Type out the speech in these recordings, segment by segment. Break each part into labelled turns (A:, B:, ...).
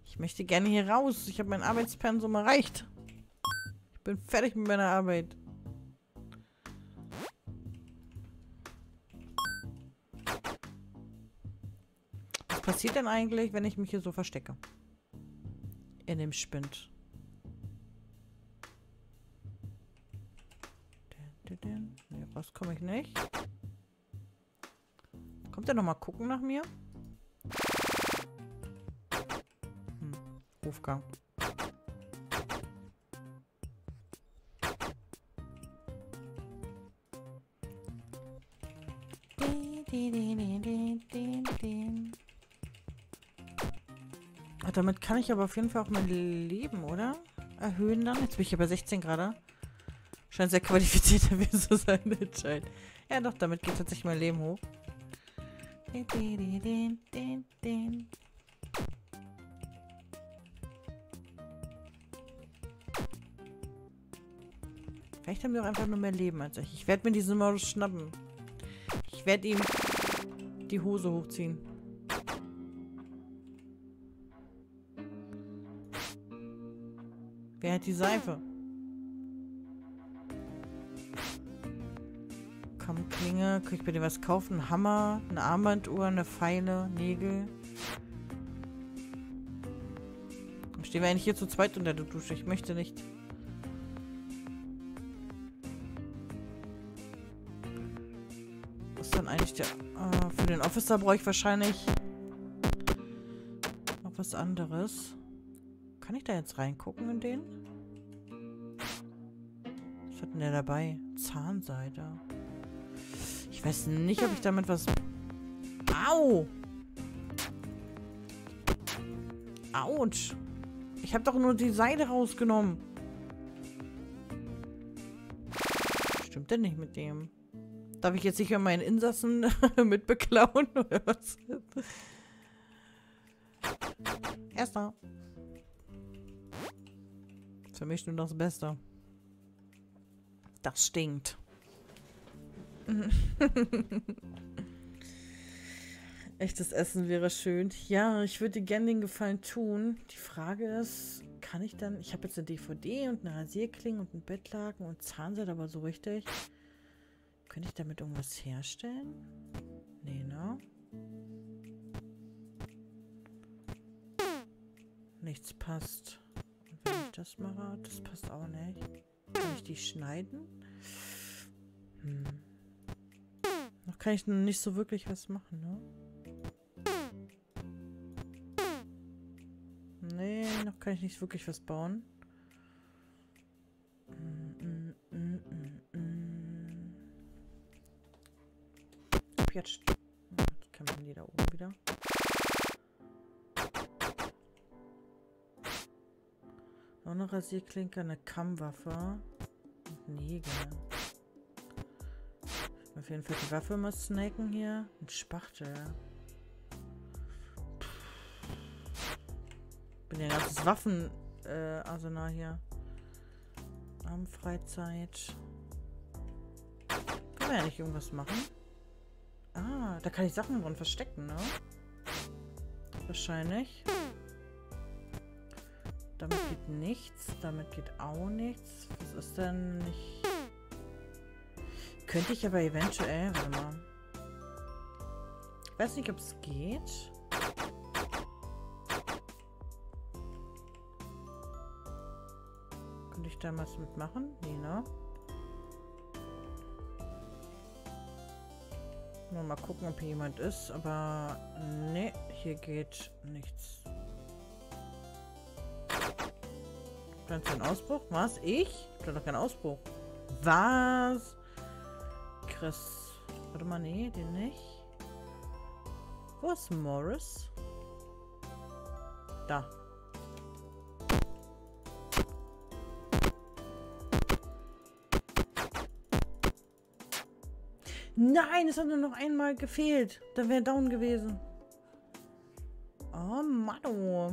A: Ich möchte gerne hier raus. Ich habe mein Arbeitspensum erreicht. Ich bin fertig mit meiner Arbeit. Was passiert denn eigentlich, wenn ich mich hier so verstecke? In dem Spind. Nee, raus komme ich nicht. Kommt der noch mal gucken nach mir? Hofgang. Ah, damit kann ich aber auf jeden Fall auch mein Leben, oder? Erhöhen dann. Jetzt bin ich hier bei 16 gerade. Scheint sehr qualifiziert gewesen zu sein, der Entscheid. Ja doch, damit geht tatsächlich mein Leben hoch. Vielleicht haben wir auch einfach nur mehr Leben als ich. Ich werde mir diesen Modus schnappen. Ich werde ihm die Hose hochziehen. Wer hat die Seife? Komm, Klinge. Kann ich bei dir was kaufen? Ein Hammer, eine Armbanduhr, eine Feile, Nägel. Dann stehen wir eigentlich hier zu zweit unter der Dusche. Ich möchte nicht. Was ist dann eigentlich der... für den Officer brauche ich wahrscheinlich noch was anderes. Kann ich da jetzt reingucken in den? Was hat denn der dabei? Zahnseide. Ich weiß nicht, ob ich damit was... Au! Autsch! Ich habe doch nur die Seide rausgenommen. Stimmt denn nicht mit dem? Darf ich jetzt nicht mehr meinen Insassen mitbeklauen? Oder was? Erster. Für mich nur das Beste. Das stinkt. Echtes Essen wäre schön. Ja, ich würde dir gerne den Gefallen tun. Die Frage ist, kann ich dann... Ich habe jetzt eine DVD und eine Rasierklinge und einen Bettlaken und Zahnseide, aber so richtig... Könnte ich damit irgendwas herstellen? Nee, ne? Nichts passt. Und wenn ich das mache, das passt auch nicht. Kann ich die schneiden? Noch kann ich nicht so wirklich was machen, ne? Nee, noch kann ich nicht wirklich was bauen. Jetzt kann man die da oben wieder. Noch eine Rasierklinke, eine Kammwaffe und Nägel. Auf jeden Fall die Waffe mal snacken hier. Ein Spachtel. Bin ja ein ganzes Waffenarsenal hier. Abendfreizeit. Können wir ja nicht irgendwas machen? Ah, da kann ich Sachen drin verstecken, ne? Wahrscheinlich. Damit geht nichts. Damit geht auch nichts. Was ist denn nicht... Könnte ich aber eventuell... Warte mal. Ich weiß nicht, ob es geht. Könnte ich da was mitmachen? Nee, ne? Mal gucken, ob hier jemand ist, aber ne, hier geht nichts. Kannst du einen Ausbruch? Was? Ich? Ich hab doch keinen Ausbruch. Was? Chris. Warte mal, nee, den nicht. Wo ist Morris? Da. Nein, es hat nur noch einmal gefehlt. Dann wäre down gewesen. Oh, Mann. Oh.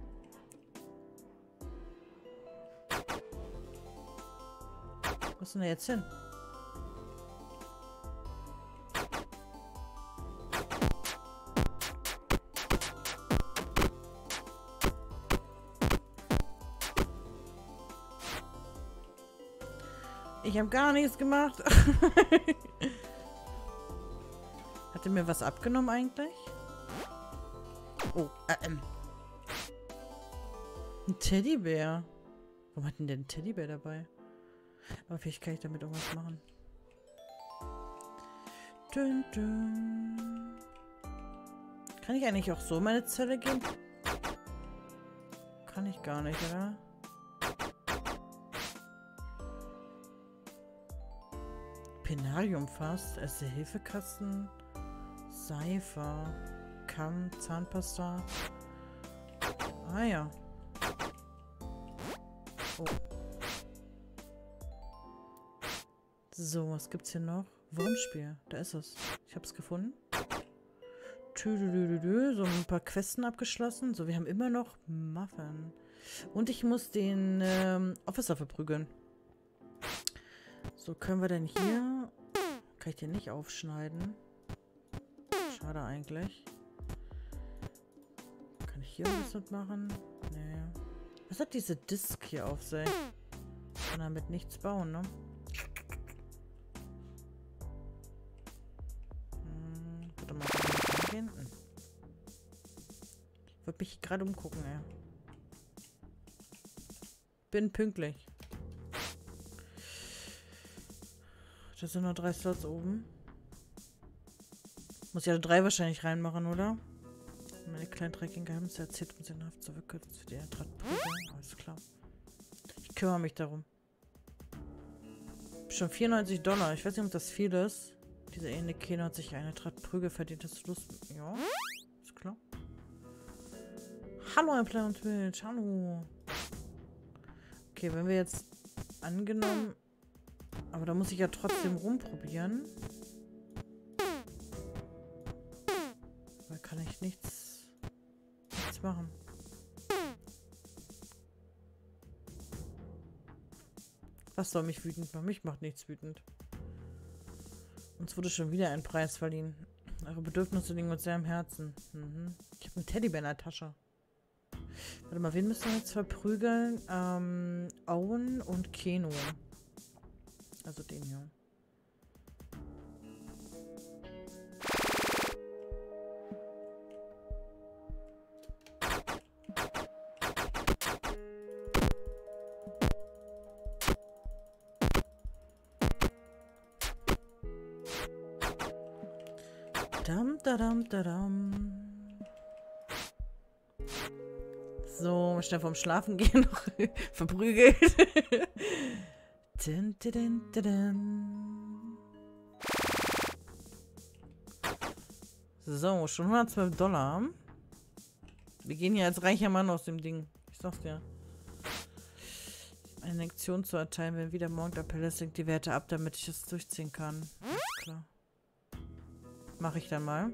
A: Was ist denn da jetzt hin? Ich habe gar nichts gemacht. Hat er mir was abgenommen eigentlich? Oh, Ein Teddybär. Warum hat denn der einen Teddybär dabei? Aber vielleicht kann ich damit irgendwas machen. Dün, dün. Kann ich eigentlich auch so in meine Zelle gehen? Kann ich gar nicht, oder? Penariumfass, Erste-Hilfe-Kasten, Seife, Kamm, Zahnpasta. Ah ja. Oh. So, was gibt's hier noch? Wurmspiel, da ist es. Ich hab's gefunden. Tüdelüdelü, so ein paar Questen abgeschlossen. So, wir haben immer noch Muffin. Und ich muss den Officer verprügeln. So, können wir denn hier... Kann ich den nicht aufschneiden? Schade eigentlich. Kann ich hier was mitmachen? Nee. Was hat diese Disk hier auf sich? Kann damit nichts bauen, ne? Warte mal, kann ich hinten? Ich würde mich gerade umgucken, ey. Bin pünktlich. Da sind noch 3 Slots oben. Muss ja 3 wahrscheinlich reinmachen, oder? Meine kleinen dreckigen Geheimnisse erzählt und sinnhaft zurückkürzt für die Eintrachtprüfung. Alles klar. Ich kümmere mich darum. Schon $94. Ich weiß nicht, ob das viel ist. Diese eine Keno hat sich eine Prügel verdient. Hast du Lust? Ja, ist klar. Hallo, ein Plan und Twitch. Hallo. Okay, wenn wir jetzt angenommen... Aber da muss ich ja trotzdem rumprobieren. Da kann ich nichts machen. Was soll mich wütend machen? Mich macht nichts wütend. Uns wurde schon wieder ein Preis verliehen. Eure Bedürfnisse liegen uns sehr am Herzen. Ich habe einen Teddybär in der Tasche. Warte mal, wen müssen wir jetzt verprügeln? Owen und Keno. Also den hier. Dam, dadam, dadam. So, schnell vorm Schlafen gehen noch verprügelt. Dun, dun, dun, dun. So, schon $112. Wir gehen hier als reicher Mann aus dem Ding. Ich sag's dir. Eine Lektion zu erteilen, wenn wieder morgen der Appell ist, sinkt die Werte ab, damit ich das durchziehen kann. Alles klar. Mache ich dann mal.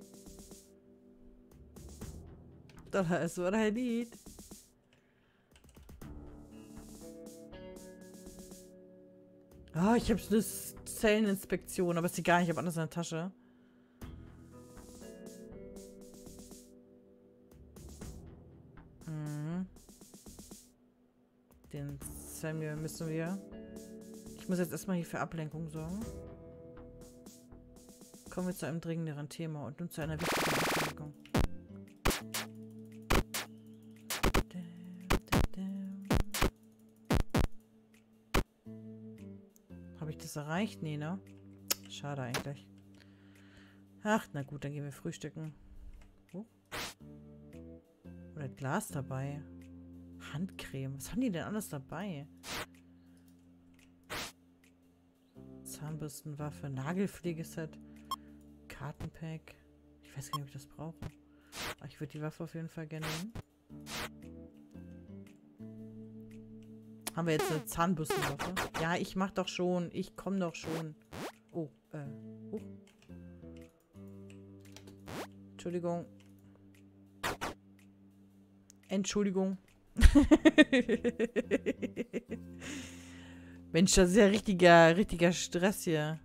A: Das ist what I need. Oh, ich habe eine Zelleninspektion, aber ist egal, ich habe alles in der Tasche. Den Samuel müssen wir... Ich muss jetzt erstmal hier für Ablenkung sorgen. Kommen wir zu einem dringenderen Thema und nun zu einer wichtigen Ankündigung. Habe ich das erreicht? Nee, ne? Schade eigentlich. Ach, na gut, dann gehen wir frühstücken. Oh. Oder Glas dabei. Handcreme. Was haben die denn alles dabei? Zahnbürstenwaffe, Nagelpflegeset, Kartenpack. Ich weiß gar nicht, ob ich das brauche. Aber ich würde die Waffe auf jeden Fall gerne nehmen. Haben wir jetzt eine Zahnbürstenwaffe? Ja, ich mach doch schon. Ich komme doch schon. Oh, Entschuldigung. Entschuldigung. Mensch, das ist ja richtiger Stress hier.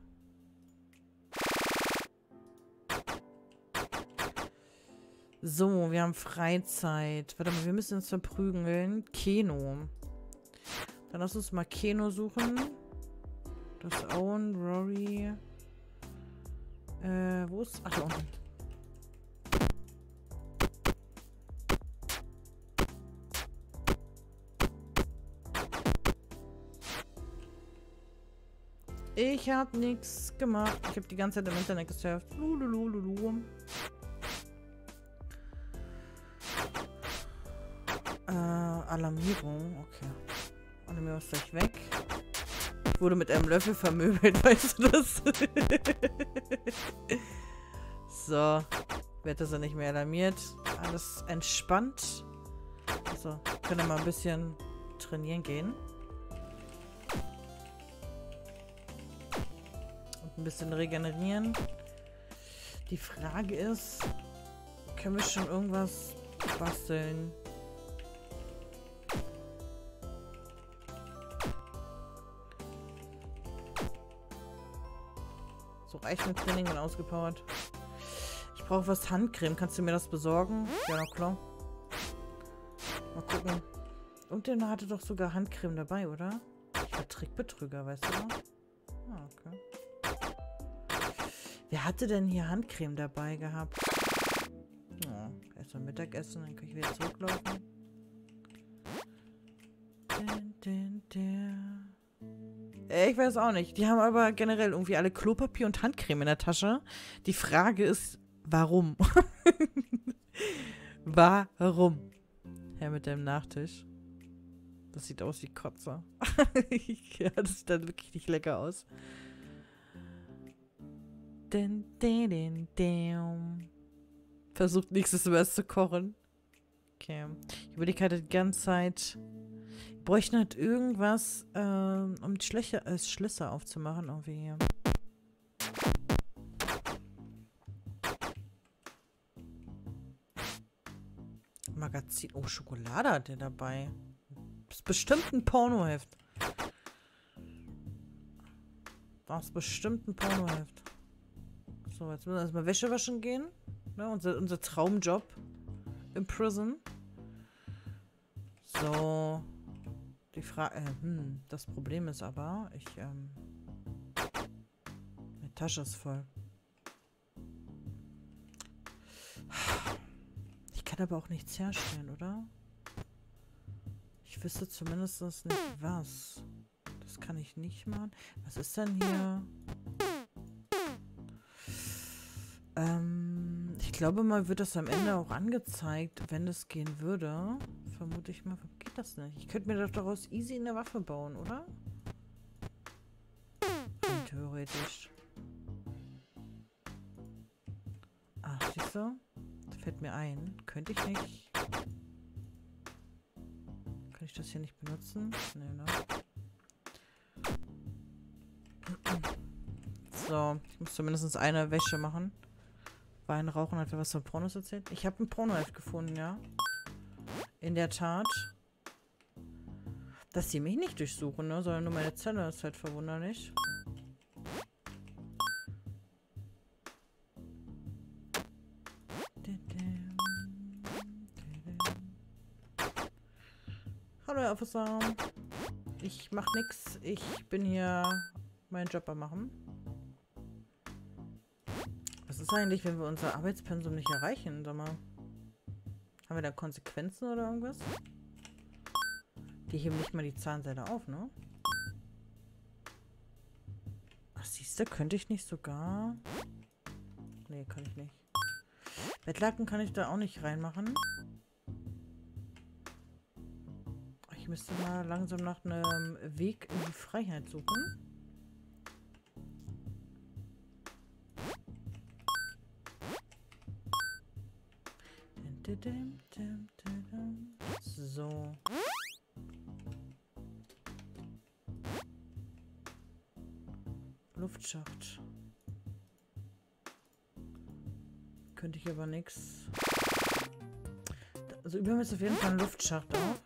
A: So, wir haben Freizeit. Warte mal, wir müssen uns verprügeln. Keno. Dann lass uns mal Keno suchen. Das Owen, Rory. Wo ist... Ach, da unten. Ich hab nichts gemacht. Ich habe die ganze Zeit im Internet gesurft. Lululululu. Alarmierung. Okay. Alarmierung ist gleich weg. Ich wurde mit einem Löffel vermöbelt, weißt du das? So. Wird also nicht mehr alarmiert. Alles entspannt. So. Können wir mal ein bisschen trainieren gehen. Ein bisschen regenerieren. Die Frage ist, können wir schon irgendwas basteln? So reicht mit Training und ausgepowert. Ich brauche was Handcreme. Kannst du mir das besorgen? Ja, na klar. Mal gucken. Und der hatte doch sogar Handcreme dabei, oder? Ich war Trickbetrüger, weißt du noch? Ah, okay. Wer hatte denn hier Handcreme dabei gehabt? Oh, erst mal Mittagessen, dann kann ich wieder zurücklaufen. Ich weiß auch nicht. Die haben aber generell irgendwie alle Klopapier und Handcreme in der Tasche. Die Frage ist, warum? Warum? Herr mit dem Nachtisch. Das sieht aus wie Kotze. Ja, das sieht dann wirklich nicht lecker aus. Versucht nächstes Mal zu kochen. Okay. Ich überlege halt die ganze Zeit. Wir bräuchten halt irgendwas, um die Schlösser aufzumachen. Irgendwie hier. Magazin. Oh, Schokolade hat der dabei. Das ist bestimmt ein Pornoheft. Das ist bestimmt ein Pornoheft. So, jetzt müssen wir erstmal Wäsche waschen gehen. Ne, unser Traumjob im Prison. So. Die Frage. Das Problem ist aber, meine Tasche ist voll. Ich kann aber auch nichts herstellen, oder? Ich wüsste zumindest nicht was. Das kann ich nicht machen. Was ist denn hier? Ich glaube mal, wird das am Ende auch angezeigt, wenn es gehen würde. Vermute ich mal, geht das nicht? Ich könnte mir doch daraus easy eine Waffe bauen, oder? Theoretisch. Ach, siehst du? Das fällt mir ein. Könnte ich nicht... Kann ich das hier nicht benutzen? Nee, ne? So, ich muss zumindest eine Wäsche machen. Wein rauchen, hat wer was von Pornos erzählt? Ich habe ein Pornoheft gefunden, ja. In der Tat. Dass sie mich nicht durchsuchen, ne? Sondern nur meine Zelle, ist halt verwunderlich. Hallo, Herr Officer. Ich mach nix. Ich bin hier meinen Job am machen. Was ist eigentlich, wenn wir unser Arbeitspensum nicht erreichen? Sag mal. Haben wir da Konsequenzen oder irgendwas? Die heben nicht mal die Zahnseide auf, ne? Ach, siehst du, könnte ich nicht sogar... Nee, kann ich nicht. Bettlaken kann ich da auch nicht reinmachen. Ich müsste mal langsam nach einem Weg in die Freiheit suchen. So. Luftschacht. Könnte ich aber nichts. Also über mir ist auf jeden Fall ein Luftschacht auf.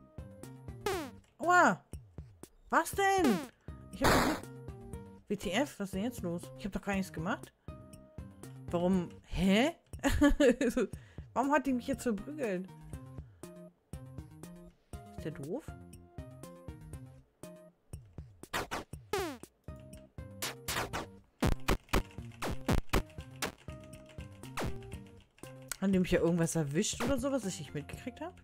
A: Aua! Was denn? Ich hab doch nicht... WTF? Was ist denn jetzt los? Ich habe doch gar nichts gemacht. Warum? Hä? Warum hat die mich jetzt verprügelt? Ist der doof? Haben die mich ja irgendwas erwischt oder so, was ich nicht mitgekriegt habe?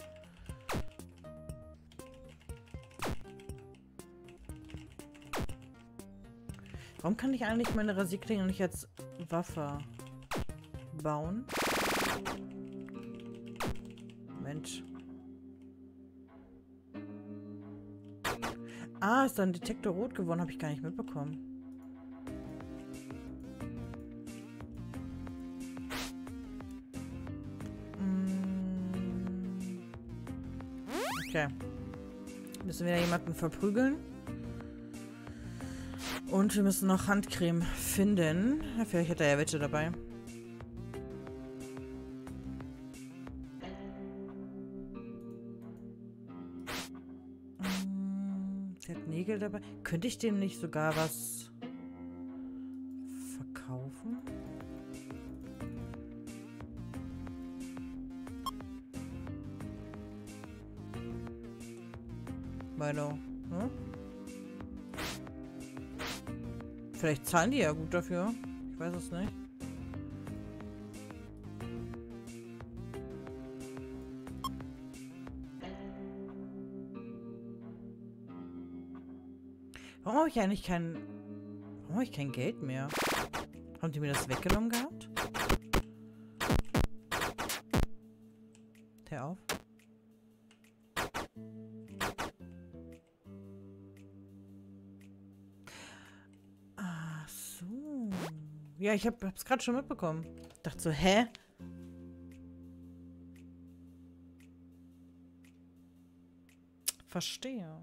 A: Warum kann ich eigentlich meine Rasierklinge nicht als Waffe bauen? Mensch. Ah, ist da ein Detektor rot geworden? Habe ich gar nicht mitbekommen. Okay. Müssen wir jemanden verprügeln. Und wir müssen noch Handcreme finden. Ja, vielleicht hat er ja welche dabei. Der hat Nägel dabei. Könnte ich dem nicht sogar was verkaufen? Milo. Hm? Vielleicht zahlen die ja gut dafür. Ich weiß es nicht. Warum habe ich eigentlich kein... Warum habe ich kein Geld mehr? Haben die mir das weggenommen gehabt? Hör auf. Ach so. Ja, ich hab's gerade schon mitbekommen. Dachte so, hä? Verstehe.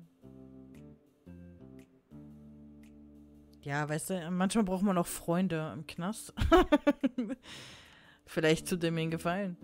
A: Ja, weißt du, manchmal braucht man auch Freunde im Knast. Vielleicht tut dem ihnen gefallen.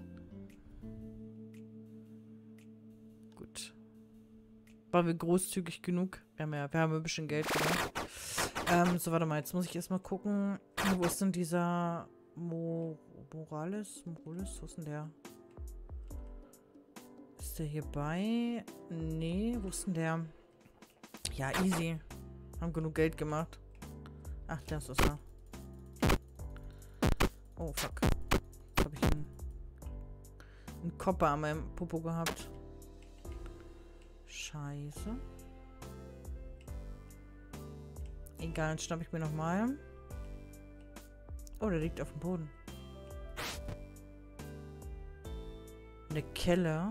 A: Gut. Waren wir großzügig genug? Wir haben ein bisschen Geld gemacht. So, warte mal, jetzt muss ich erstmal gucken. Wo ist denn dieser Morales? Wo ist denn der? Ist der hier bei? Nee, wo ist denn der? Ja, easy. Haben genug Geld gemacht. Ach, das ist er. Oh, fuck. Jetzt habe ich einen Kopper an meinem Popo gehabt. Scheiße. Egal, dann schnapp ich mir nochmal. Oh, der liegt auf dem Boden. Eine Kelle.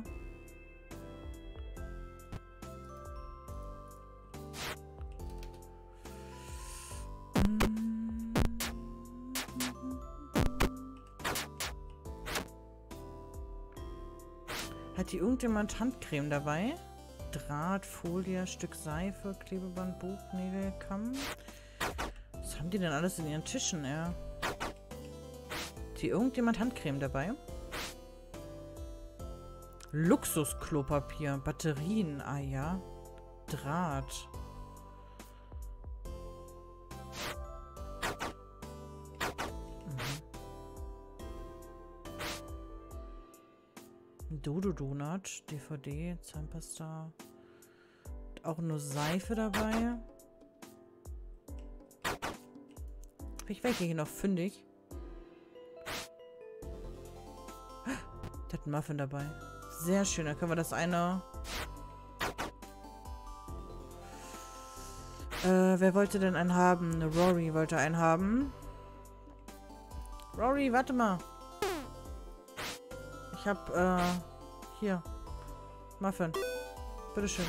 A: Hat hier irgendjemand Handcreme dabei? Draht, Folie, Stück Seife, Klebeband, Buch, Nägel, Kamm. Was haben die denn alles in ihren Tischen, ja? Hat hier irgendjemand Handcreme dabei? Luxusklopapier, Batterien, ah ja. Draht. Dodo-Donut, DVD, Zahnpasta. Auch nur Seife dabei. Ich wäre hier noch fündig. Der hat einen Muffin dabei. Sehr schön, dann können wir das eine... wer wollte denn einen haben? Rory wollte einen haben. Rory, warte mal. Ich hab, hier. Muffin. Bitteschön.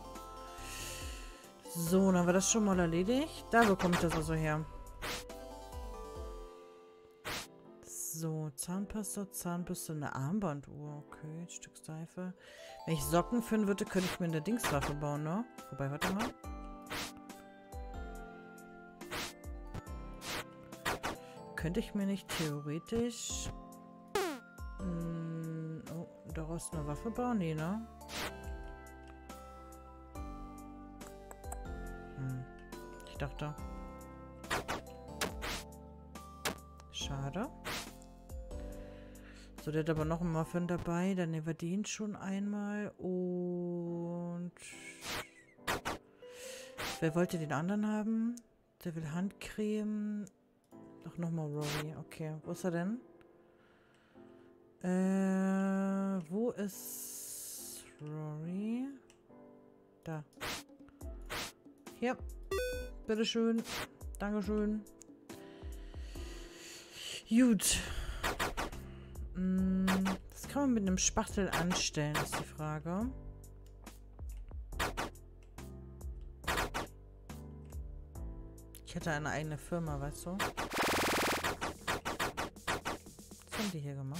A: So, dann haben wir das schon mal erledigt. Da bekomme ich das also her. So, Zahnpasta, Zahnbürste, eine Armbanduhr. Okay, ein Stück Seife. Wenn ich Socken finden würde, könnte ich mir eine Dingswaffe bauen, ne? Wobei, warte mal. Könnte ich mir nicht theoretisch... oh, daraus eine Waffe bauen? Nee, ne? Ich dachte. Schade. So, der hat aber noch einen Muffin dabei. Dann nehmen wir den schon einmal. Und... wer wollte den anderen haben? Der will Handcreme. Doch nochmal Rory. Okay, wo ist er denn? Wo ist Rory? Da. Hier. Bitteschön. Dankeschön. Gut. Das kann man mit einem Spachtel anstellen, ist die Frage. Ich hätte eine eigene Firma, weißt du? Was haben die hier gemacht?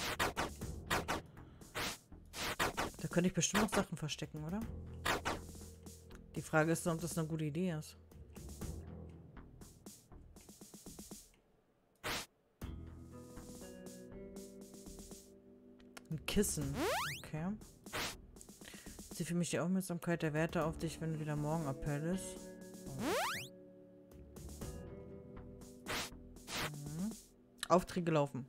A: Da könnte ich bestimmt noch Sachen verstecken, oder? Die Frage ist nur, ob das eine gute Idee ist. Ein Kissen. Okay. Zieh für mich die Aufmerksamkeit der Wärter auf dich, wenn wieder Morgenappell ist. Mhm. Aufträge laufen.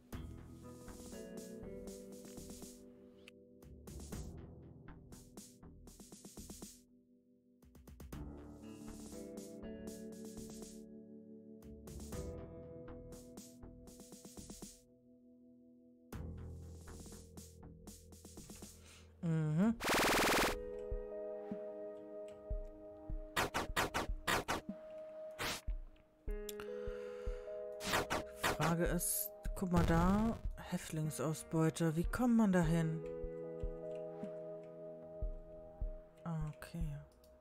A: Mhm. Frage ist, guck mal da, Häftlingsausbeute. Wie kommt man da hin? Ah, okay.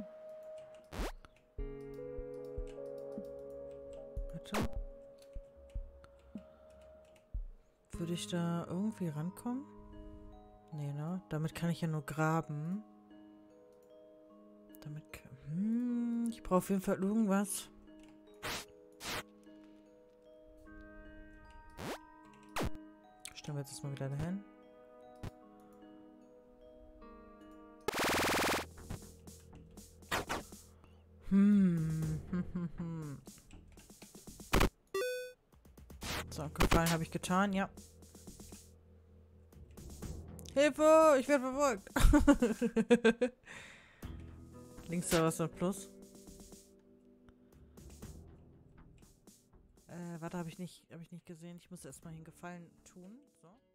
A: Bitte? Würde ich da irgendwie rankommen? Nee, ne? Damit kann ich ja nur graben. Ich brauche auf jeden Fall irgendwas. Stellen wir jetzt das mal wieder dahin. So, Gefallen habe ich getan, ja. Hilfe! Ich werde verfolgt! Links da was ein Plus. Warte, habe ich nicht gesehen. Ich muss erstmal einen Gefallen tun. So.